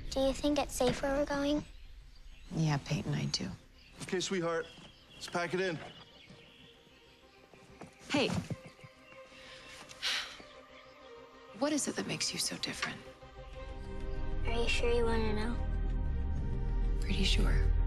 Do you think it's safe where we're going? Yeah, Peyton, I do. Okay, sweetheart. Let's pack it in. Hey. What is it that makes you so different? Are you sure you want to know? Pretty sure.